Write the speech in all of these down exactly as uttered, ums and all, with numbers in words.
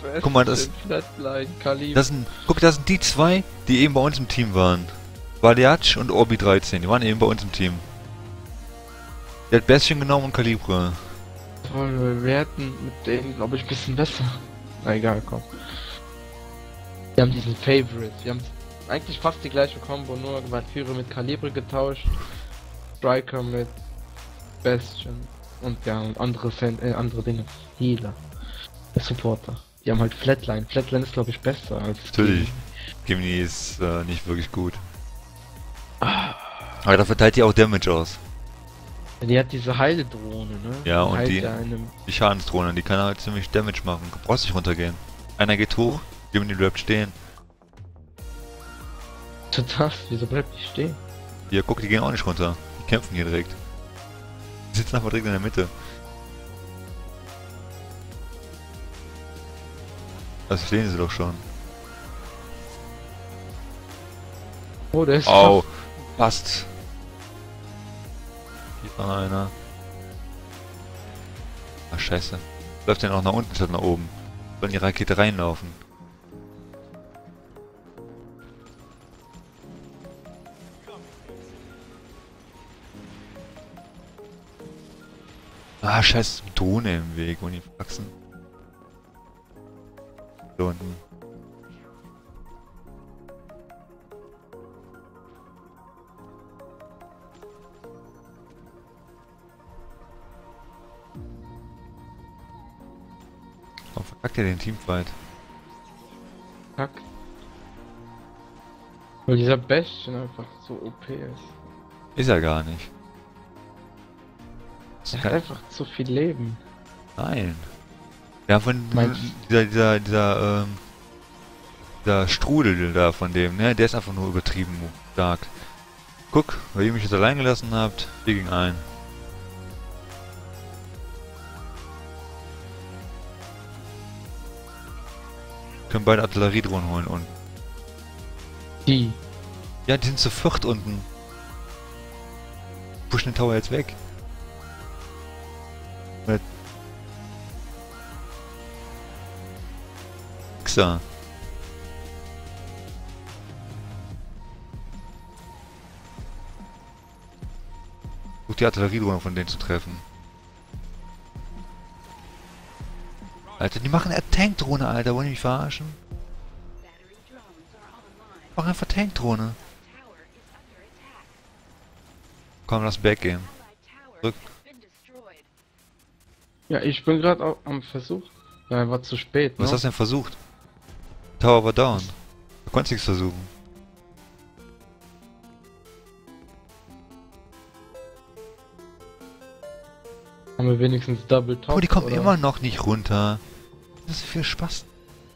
Guck mal, das, Flatline, Kaliber. das sind, guck, das sind die zwei, die eben bei uns im Team waren. Valiatsch und Orbi dreizehn, die waren eben bei uns im Team. Der hat Bastion genommen und Kalibre. Toll, wir hätten mit denen, glaube ich, ein bisschen besser. Na egal, komm. Wir haben diesen Favorite. Wir haben eigentlich fast die gleiche Combo, nur Valkyrie mit Kalibre getauscht. Striker mit Bastion. Und ja, und andere Fan äh, andere Dinge. Healer. Der Supporter. Die haben halt Flatline. Flatline ist, glaube ich, besser als Natürlich. Gimli ist äh, nicht wirklich gut. Aber da verteilt die auch Damage aus. Die hat diese Heile-Drohne, ne? Ja, und heilt die, ja einem... die Schadensdrohne, die kann halt ziemlich Damage machen. Du brauchst nicht runtergehen. Einer geht hoch, Gimli bleibt stehen. Total, wieso bleibt die stehen? Hier, guck, die gehen auch nicht runter. Die kämpfen hier direkt. Die sitzen einfach direkt in der Mitte. Das sehen sie doch schon. Oh, der ist... Au, passt. Hier war einer. Ach, scheiße. Läuft denn auch nach unten statt nach oben? Sollen die Rakete reinlaufen? Ah, scheiße, Drohne im Weg und die Faxen. Da unten. Warum verkackt ihr den Teamfight? Kack. Weil dieser Bastion einfach so O P ist. Ist er gar nicht. Er hat einfach zu viel Leben. Nein. Ja, von Meinst dieser, dieser, dieser, ähm, dieser Strudel da von dem, ne, der ist einfach nur übertrieben stark. Guck, weil ihr mich jetzt allein gelassen habt, vier gegen einen. Können beide Artilleriedrohnen holen unten. Die. Ja, die sind zu viert unten. Pushen den Tower jetzt weg. Mit Xa. Versuch die Artilleriedrohne von denen zu treffen. Alter, die machen eine Tankdrohne, Alter. Wollen die mich verarschen? Mach einfach Tankdrohne. Komm, lass back gehen. Zurück. Ja, ich bin gerade auch am Versuch. Ja, war zu spät, ne? Was hast du denn versucht? Tower war down. Du konntest nichts versuchen. Haben wir wenigstens Double Top? Oh, die kommen oder? immer noch nicht runter. Das ist viel Spaß.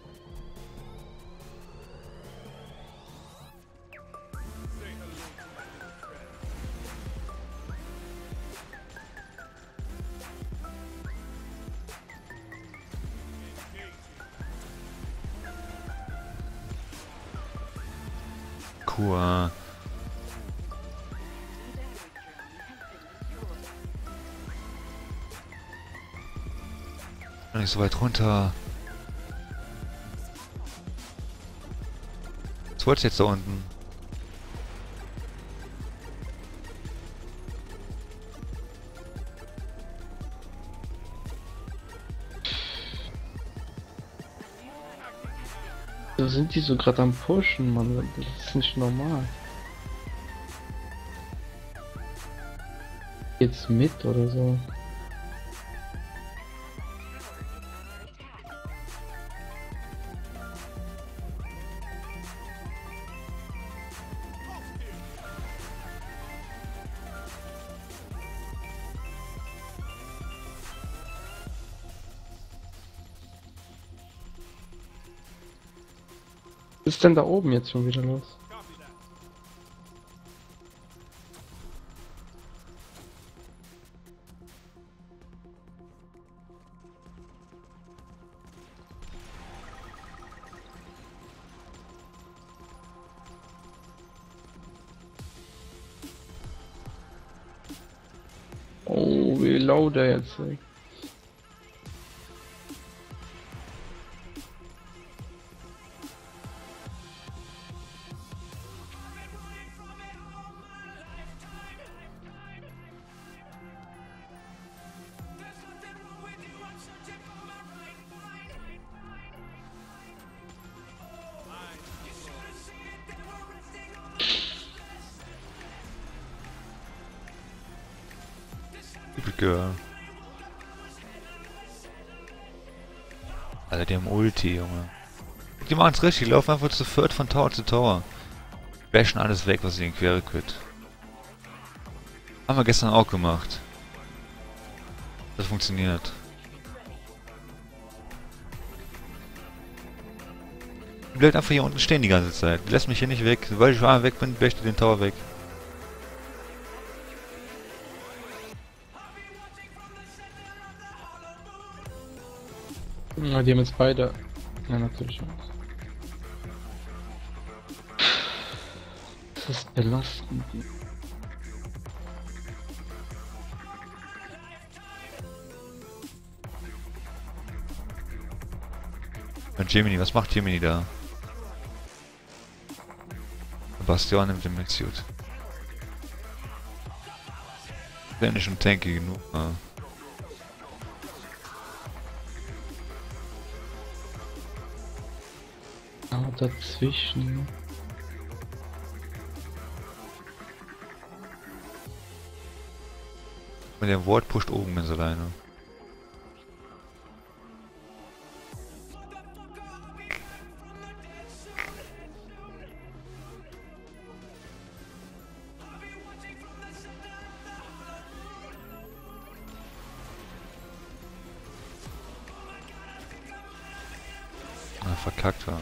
Cool. Nicht so weit runter. Was wolltest du jetzt da unten? Da sind die so gerade am Pushen, Mann. Das ist nicht normal. Jetzt mit oder so. Was ist denn da oben jetzt schon wieder los? Oh, wie low der jetzt ist. Girl. Alter, die haben Ulti, Junge. Die machen's richtig, die laufen einfach zu viert von Tower zu Tower. Bashen alles weg, was ihnen quere quit. Haben wir gestern auch gemacht. Das funktioniert. Die bleibt einfach hier unten stehen die ganze Zeit. Die lässt mich hier nicht weg. Sobald ich einmal weg bin, basht die den Tower weg. Ja, die haben jetzt beide. Ja, natürlich. Das ist belastend. Und Gemini, was macht Gemini da? Bastion nimmt den Midsuit. Wenn ich schon tanky genug war. Ah, dazwischen. Und der Ward pusht oben ganz alleine. Ah, verkackt war.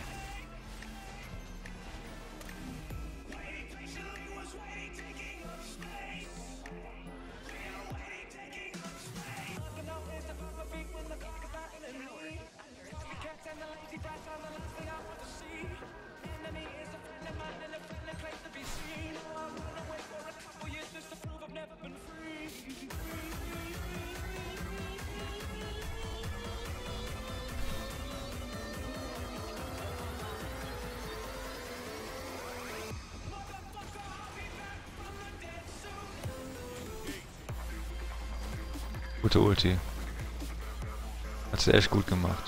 Gute Ulti. Hat sie echt gut gemacht.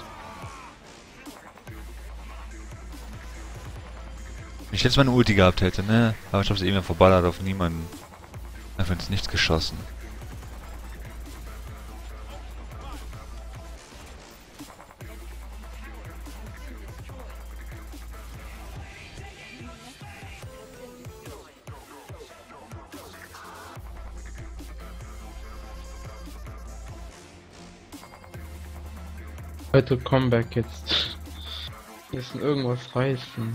Wenn ich jetzt mal eine Ulti gehabt hätte, ne? Aber ich habe sie eben verballert auf niemanden. Einfach ins Nichts geschossen. Heute Comeback jetzt. Wir müssen irgendwas reißen.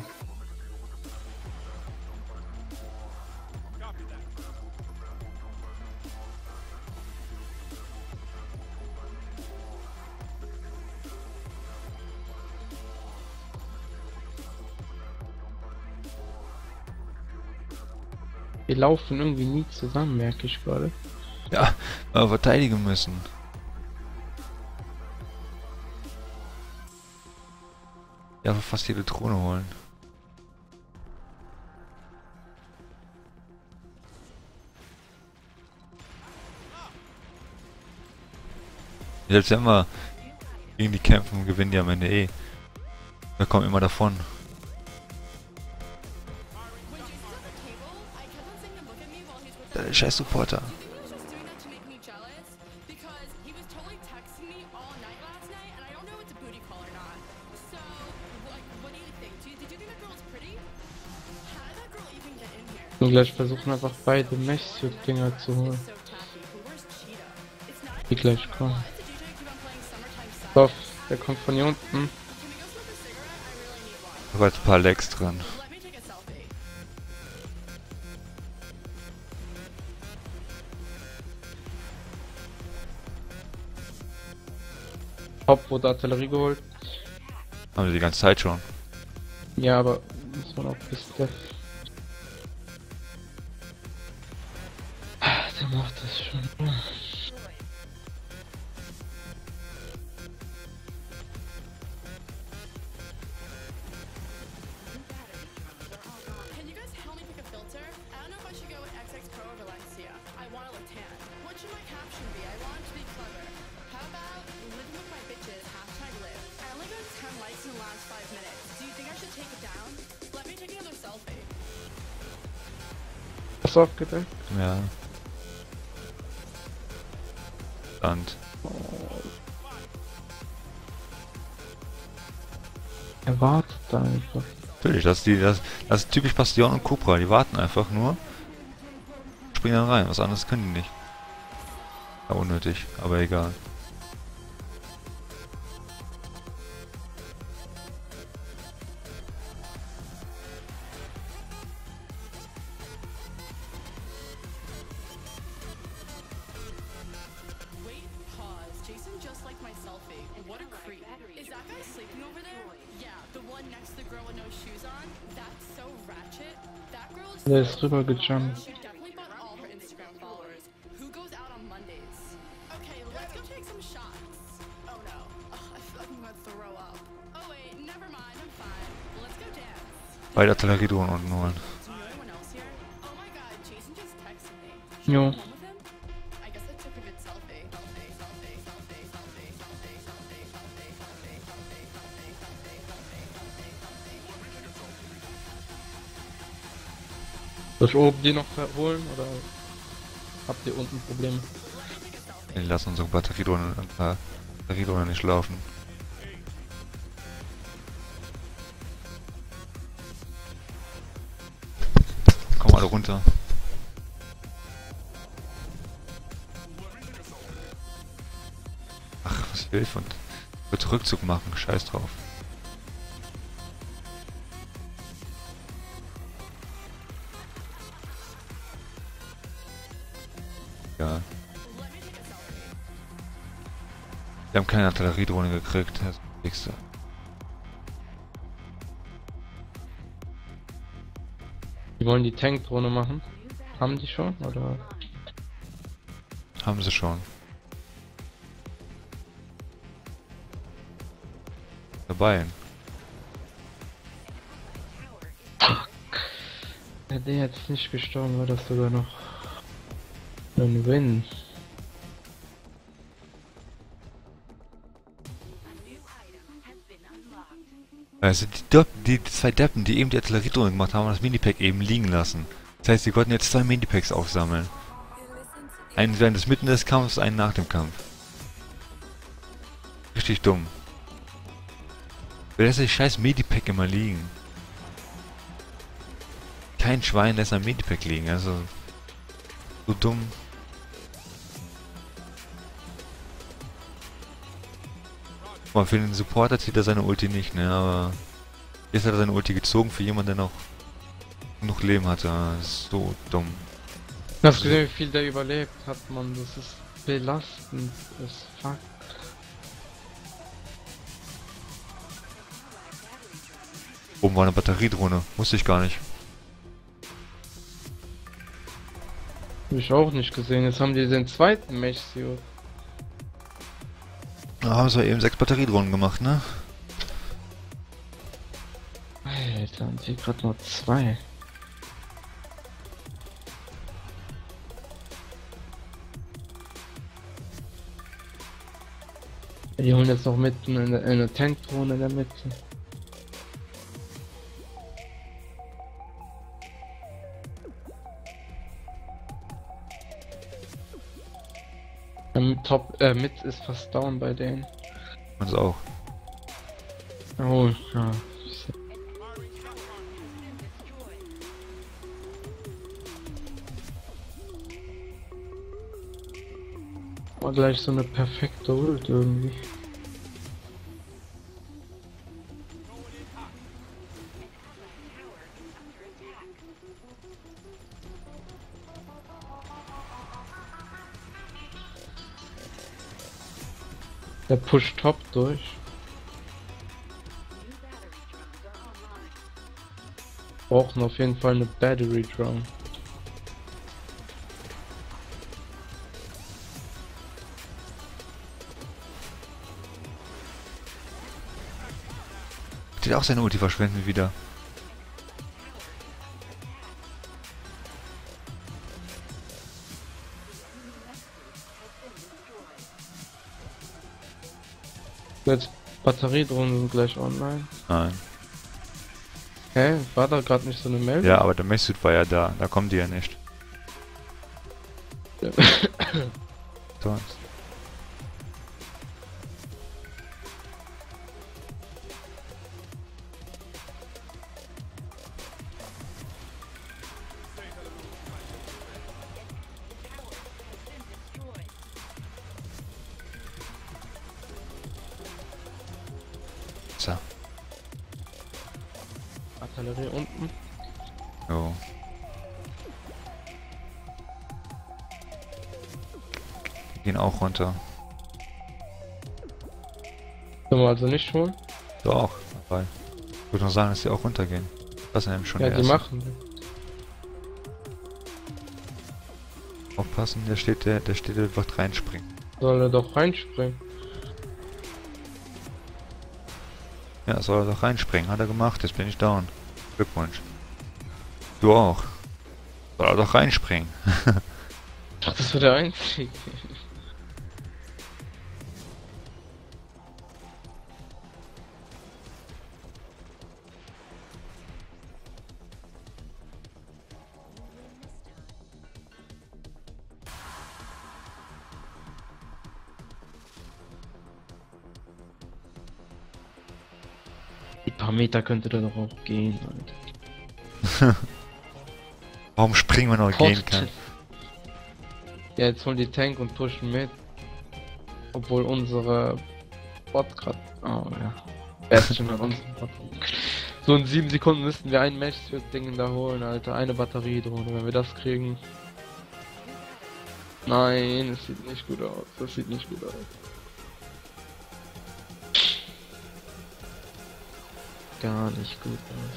Wir laufen irgendwie nie zusammen, merke ich gerade. Ja, aber verteidigen müssen. Ja, fast jede Drohne holen. Selbst wenn wir gegen die kämpfen, gewinnen die am Ende eh. Wir kommen immer davon. Der scheiß Supporter. Und gleich versuchen einfach beide Mech-Dinger zu holen. Die gleich kommen. Stoff, der kommt von hier unten. Da war jetzt ein paar Lags dran. Haupt wurde Artillerie geholt. Haben wir die ganze Zeit schon. Ja, aber muss man auch bis der... Der macht das schon. Hast du aufgedeckt? Ja. Land. Er wartet da einfach. Natürlich, das ist, die, das, das ist typisch Bastion und Cobra. Die warten einfach nur. Springen dann rein. Was anderes können die nicht. Ja, unnötig, aber egal. Der ist rüber gejumpt. Beide Artilleriedrohnen unten holen. Jo. Soll ich oben die noch verholen oder habt ihr unten Probleme? Wir lassen unsere Batteriedrohnen äh, Batteriedrohnen nicht laufen. Komm alle runter. Ach, was will ich von... Wird Rückzug machen, scheiß drauf. Ja. Wir haben keine Artilleriedrohne gekriegt, das nächste. Die wollen die Tankdrohne machen. Haben die schon, oder? Haben sie schon. Dabei. Wenn der jetzt nicht gestorben wäre, das sogar noch ein Win. Also die, Depp, die zwei Deppen, die eben die Artilleriedrohne gemacht haben, haben das Minipack eben liegen lassen. Das heißt, sie konnten jetzt zwei Minipacks aufsammeln. Einen während des Mitten des Kampfs, einen nach dem Kampf. Richtig dumm. Wer lässt das scheiß Medipack immer liegen? Kein Schwein lässt ein Medipack liegen, also... So dumm. Mal für den Supporter zieht er seine Ulti nicht, ne, aber... Jetzt hat er seine Ulti gezogen für jemanden, der noch... genug Leben hatte. Das ist so dumm. Hast du gesehen, wie viel der überlebt hat, man? Das ist belastend. Das fuck. Oben war eine Batteriedrohne. Wusste ich gar nicht. Hab ich auch nicht gesehen. Jetzt haben die den zweiten Mech-Suit. Da haben sie eben sechs Batteriedrohnen gemacht, ne? Alter, und hier gerade nur zwei. Die holen jetzt noch mitten eine, eine Tankdrohne in der Mitte. Ähm, Top, äh, mit ist fast down bei denen. Uns auch. Oh, ja. War gleich so eine perfekte Ult irgendwie. Der pusht top durch. Brauchen auf jeden Fall eine Battery Drone. Der auch seine Ulti verschwenden wieder. Jetzt Batteriedrohnen sind gleich online. Nein. Hä? War da gerade nicht so eine Meldung? Ja, aber der Messsuit war ja da. Da kommen die ja nicht. Ja. Sonst. Artillerie unten. Jo. Die gehen auch runter. Sollen wir also nicht holen? Doch, dabei. Ich würde nur sagen, dass die auch runtergehen. Das sind nämlich schon Ja, die die ersten. machen wir. Aufpassen, der steht, der, der steht, der wird reinspringen. Soll er doch reinspringen. Ja, soll er doch reinspringen. Hat er gemacht, jetzt bin ich down. Glückwunsch. Du auch. Soll er doch reinspringen. Ach, das war der Einzige. Die paar Meter könnte da doch auch gehen, Alter. Warum springen wir noch gehen Post. kann? Ja, jetzt holen die Tank und pushen mit. Obwohl unsere Bot grad. Oh ja. Bastion hat unseren Bot. So in sieben Sekunden müssten wir ein Match für Ding da holen, Alter. Eine Batteriedrohne, wenn wir das kriegen. Nein, es sieht nicht gut aus. Das sieht nicht gut aus. Gar nicht gut aus.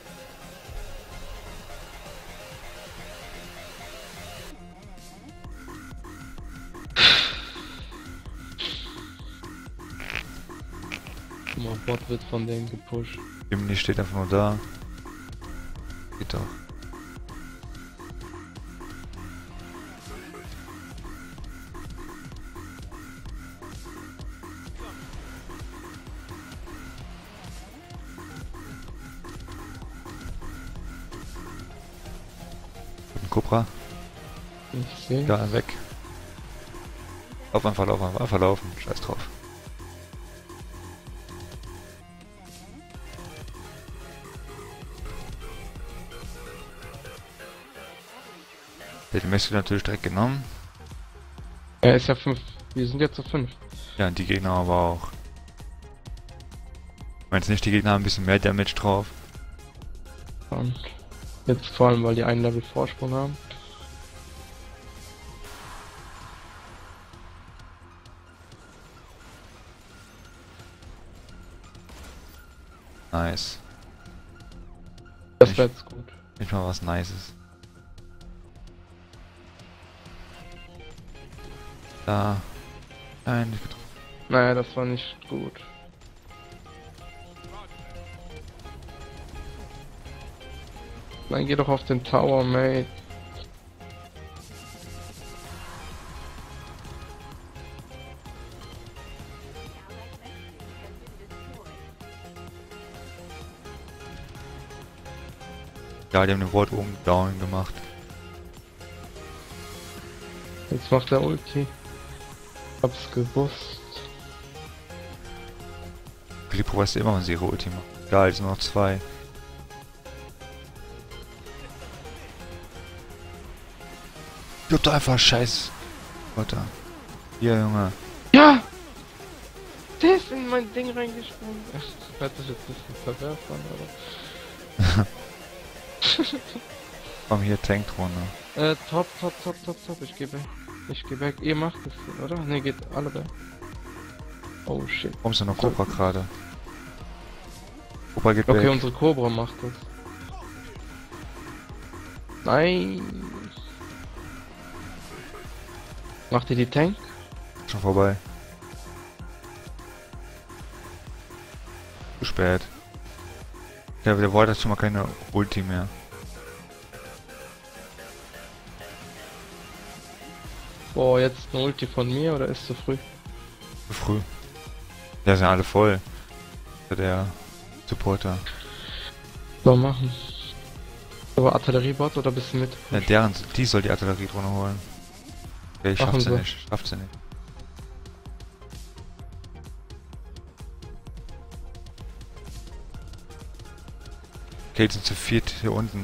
Guck mal, Bot wird von denen gepusht. Jimmy steht einfach nur da. Geht doch. Cobra, Ich sehe. da weg. Lauf einfach, lauf einfach, einfach laufen. Scheiß drauf. Der hat die Messe natürlich direkt genommen. Er ist ja fünf. Wir sind jetzt zu fünf. Ja, und die Gegner aber auch. Meinst du nicht, die Gegner haben ein bisschen mehr Damage drauf? Und jetzt vor allem, weil die einen Level Vorsprung haben. Nice. Das Nicht- wäre jetzt gut. Nicht mal was Nices. Da. Nein, nicht getroffen. Naja, das war nicht gut. Dann geh doch auf den Tower, Mate. Ja, die haben den Wort oben down gemacht. Jetzt macht er Ulti. Hab's gewusst. Filippo weiß immer, wann sie ihre Ulti machen. Egal, es sind noch zwei. Ich hab da einfach Scheiß. Warte. Hier, Junge. Ja! Der ist in mein Ding reingesprungen. Ach, hört sich jetzt ein bisschen pervers an, aber... Komm hier, Tankdrohne. Äh, top, top, top, top, top. Ich geh weg. Ich geh weg. Ihr macht es, oder? Ne, geht alle weg. Oh shit. Warum ist da noch Cobra gerade? Cobra geht Okay, weg. unsere Cobra macht das. Nein. Macht ihr die Tank? Schon vorbei. Zu spät. Ja, der Wort hat schon mal keine Ulti mehr. Boah, jetzt eine Ulti von mir oder ist zu früh? Zu früh. Ja, sind alle voll. Der Supporter. So machen. Aber Artilleriebot oder bist du mit? Ja, deren, die soll die Artilleriedrohne holen. Okay, ich Machen schaff sie sie. nicht. Schafft sie nicht. Okay, jetzt sind zu viert hier unten.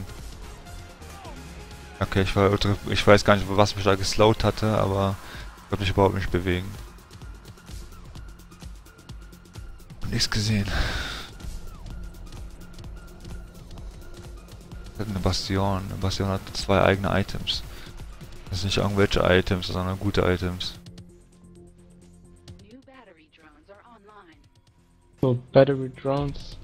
Okay, ich war ultra, ich weiß gar nicht, was mich da geslowt hatte, aber ich konnte mich überhaupt nicht bewegen. Hab nichts gesehen. Hat eine Bastion. Eine Bastion hat zwei eigene Items. Das sind nicht irgendwelche Items, sondern gute Items. So, Battery Drones.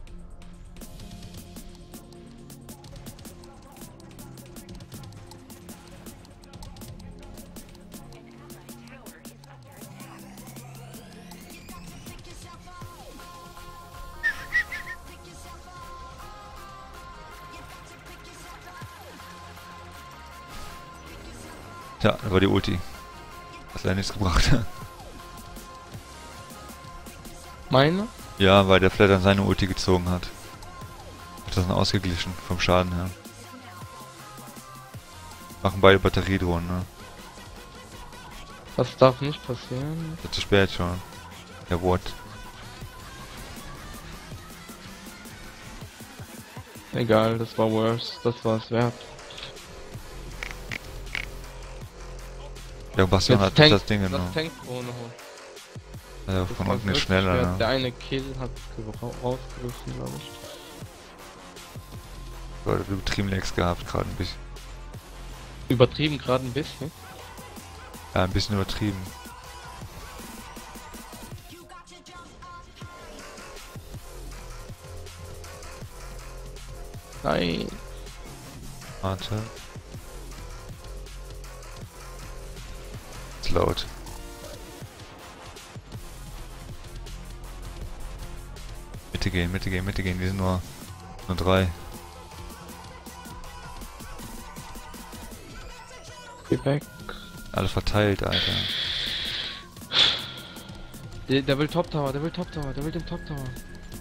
Ja, da war die Ulti. Hat leider nichts gebracht. Meine? Ja, weil der Flatter seine Ulti gezogen hat. Hat das dann ausgeglichen vom Schaden her. Machen beide Batteriedrohnen, ne? Das darf nicht passieren. Das ist zu spät schon. Der Wort. Egal, das war worse. Das war es wert. Der Bastion Jetzt hat Tank- das Ding Das genommen. Tank ohne Hund. Ja, Das von war unten ist wirklich schneller, schwer. ne? Der eine Kill hat ra- rausgerissen, glaube ich. Du hast übertrieben Lags gehabt, gerade ein bisschen. Übertrieben gerade ein bisschen. Ja, ein bisschen übertrieben. Nein. Warte. Ist laut. Mitte gehen, Mitte gehen, Mitte gehen, die sind nur, nur drei. Geh weg. Alle verteilt, Alter. Der, der will Top Tower, der will Top Tower, der will den Top Tower.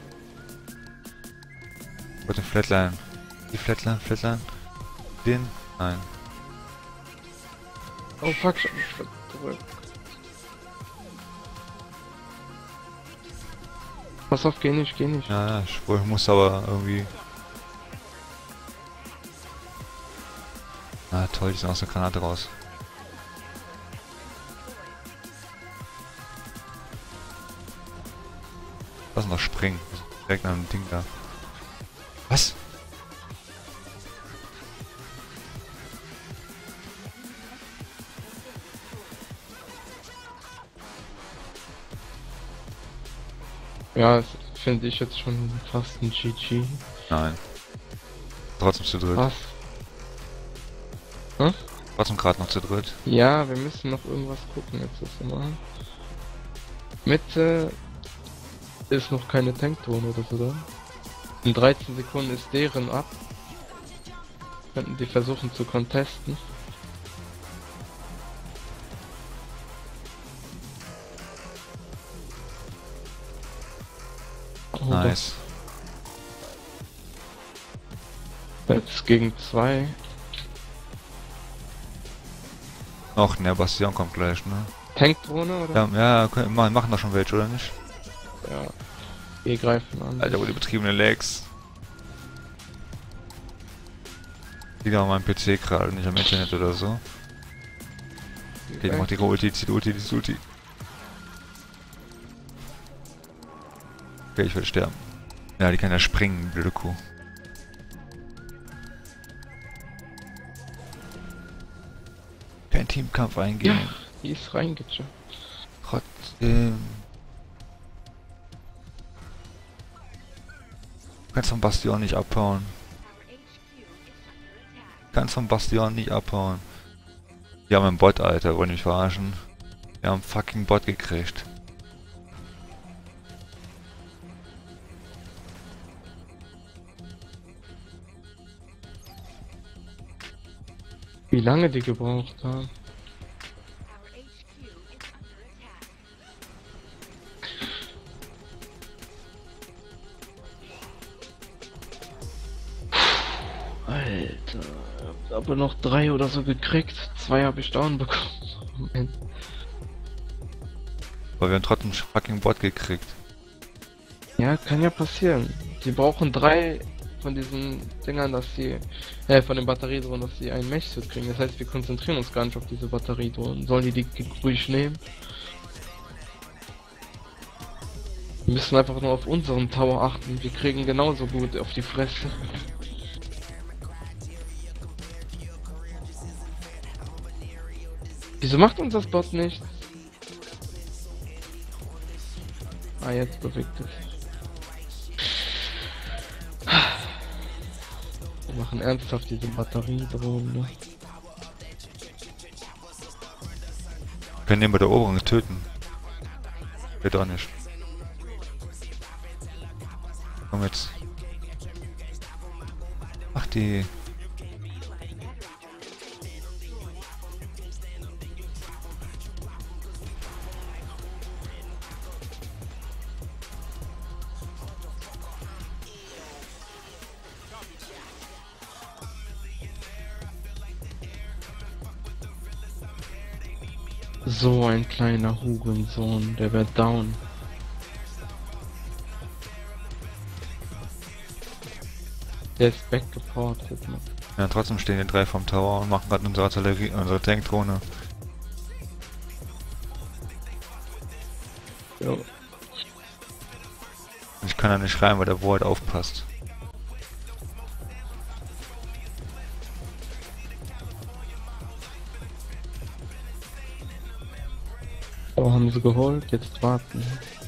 Mit dem Flatline. Die Flatline, Flatline. Den? Nein. Oh fuck, schon einen Schritt zurück. Pass auf, geh nicht, geh nicht. Ja, ja, ich ich muss aber irgendwie... Ah, toll, die sind aus der Granate raus. Lass uns doch springen. Direkt an dem Ding da. Was? Ja, das finde ich jetzt schon fast ein G G. Nein. Trotzdem zu dritt. Was? Hm? Trotzdem gerade noch zu dritt. Ja, wir müssen noch irgendwas gucken jetzt das mal. Mitte ist noch keine Tankdrohne oder so da. In dreizehn Sekunden ist deren ab. Könnten die versuchen zu contesten. Oh, Nice. das- Jetzt gegen zwei. Och, ne, Bastion kommt gleich, ne? Tankdrohne oder? Ja, ja, können, machen machen da schon welche, oder nicht? Ja. Wir greifen an. Alter, wo die betriebene Lags. Liegt auf meinem P C gerade, nicht am Internet oder so. Okay, die macht ihre Ulti, zieht Ulti, die zieht Ulti. Okay, ich will sterben. Ja, die kann ja springen, blöde Kuh. Kein Teamkampf eingehen. Ja, die ist reingecheckt. Trotzdem. Du kannst vom Bastion nicht abhauen. Du kannst vom Bastion nicht abhauen. Die haben einen Bot, Alter, wollen mich verarschen. Wir haben einen fucking Bot gekriegt. Wie lange die gebraucht haben. Alter, ich hab aber noch drei oder so gekriegt. Zwei habe ich down bekommen. Moment. Aber wir haben trotzdem einen fucking Bot gekriegt. Ja, kann ja passieren. Die brauchen drei von diesen Dingern, dass sie, äh, von den Batteriedrohnen, dass sie einen Mech-Suit kriegen. Das heißt, wir konzentrieren uns gar nicht auf diese Batteriedrohnen. Sollen die die ruhig nehmen? Wir müssen einfach nur auf unseren Tower achten. Wir kriegen genauso gut auf die Fresse. Wieso macht uns das Bot nicht? Ah, jetzt bewegt es sich. Wir machen ernsthaft diese Batteriedrohnen, ne? Wir können den bei der Eroberung töten. Geht auch nicht. Komm jetzt. Ach die. So ein kleiner Hurensohn, der wird down. Der ist backgeportet, ne? Ja, trotzdem stehen die drei vom Tower und machen gerade unsere Artillerie, unsere Tankdrohne. Jo. Und ich kann da nicht schreien, weil der Ward aufpasst. Oh, haben sie geholt, jetzt warten.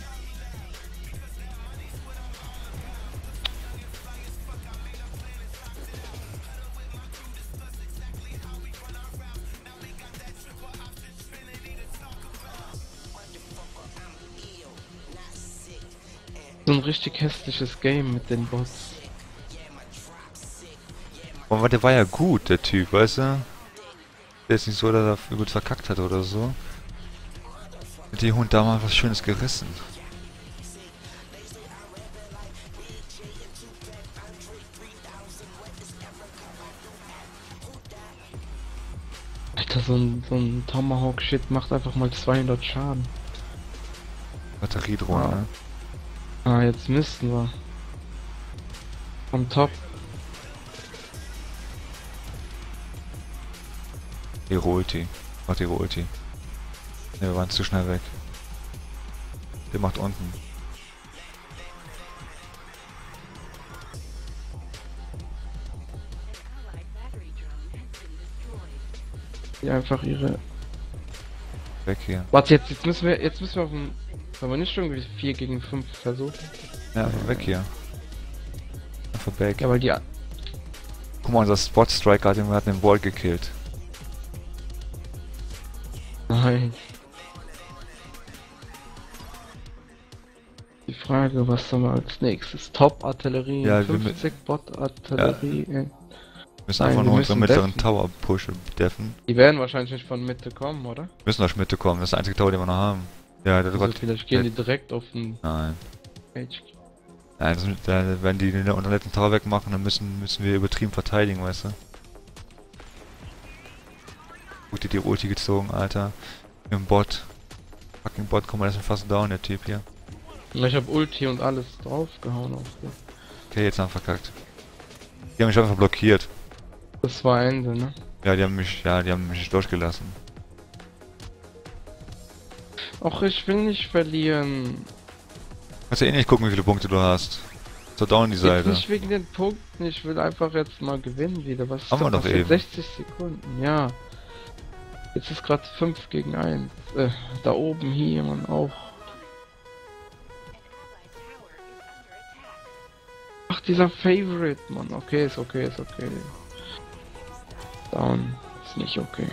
So ein richtig hässliches Game mit den Bots. Aber der war ja gut, der Typ, weißt du? Der ist nicht so, dass er gut verkackt hat oder so. Hat die Hund da mal was Schönes gerissen. Alter, so ein, so ein Tomahawk-Shit macht einfach mal zweihundert Schaden. Batteriedrohne, Ah. ne? Ah, jetzt müssten wir. Am Top. Ihre Ulti. Macht ihre Ulti. Ne, wir waren zu schnell weg. Der macht unten. Die einfach ihre. Weg hier. Warte, jetzt, jetzt müssen wir, jetzt müssen wir auf dem. Sollen wir nicht irgendwie vier gegen fünf versuchen? Ja, einfach weg hier. Einfach back. Ja, weil die. Guck mal, unser Spot Striker hat den, hat den Wall gekillt. Nein. Die Frage, was sollen wir als nächstes? Top-Artillerie, Ja, wir fünfzig Bot-Artillerie. äh. Wir müssen Nein, einfach wir nur unsere müssen mittleren deffen. Tower pushen, deffen. Die werden wahrscheinlich nicht von Mitte kommen, oder? Wir müssen nach Mitte kommen, das ist der einzige Tower, den wir noch haben. Ja, der Also Gott. vielleicht gehen die direkt auf den Nein. H. Nein, das, da, wenn die den unterletzten Tower wegmachen, dann müssen, müssen wir übertrieben verteidigen, weißt du? Gut, die die Ulti gezogen, Alter. Im Bot. Fucking Bot, komm mal, das ist fast down, der Typ hier. Ich hab Ulti und alles draufgehauen auf den. Okay, jetzt haben wir verkackt. Die haben mich einfach blockiert. Das war Ende, ne? Ja, die haben mich, ja, die haben mich nicht durchgelassen. Och, ich will nicht verlieren. Kannst ja eh nicht gucken, wie viele Punkte du hast. So down die Jetzt Seite. nicht wegen den Punkten, ich will einfach jetzt mal gewinnen wieder. Was ist Haben wir da doch passiert? eben. sechzig Sekunden, ja. Jetzt ist gerade fünf gegen eins. Äh, da oben hier, man auch. Ach, dieser Favorite, Mann. Okay, ist okay, ist okay. Down. Ist nicht okay.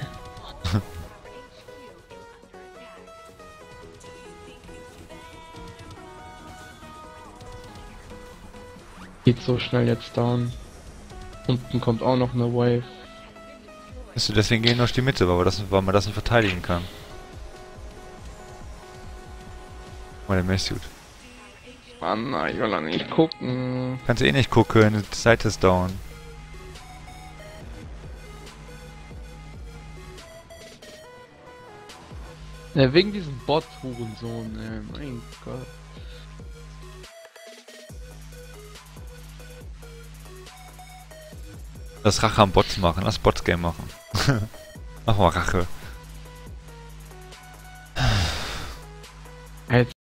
Geht so schnell jetzt down. Unten kommt auch noch eine Wave. Weißt du, deswegen gehen wir durch die Mitte, weil, wir das, weil man das nicht verteidigen kann. Mal der Messut. Mann, ich will doch nicht gucken. Kannst eh nicht gucken, die Seite ist down. Ja, wegen diesem Bot-Hurensohn, ey, mein Gott. Lass Rache am Bots machen, lass Bots-Game machen. Mach mal Rache. Jetzt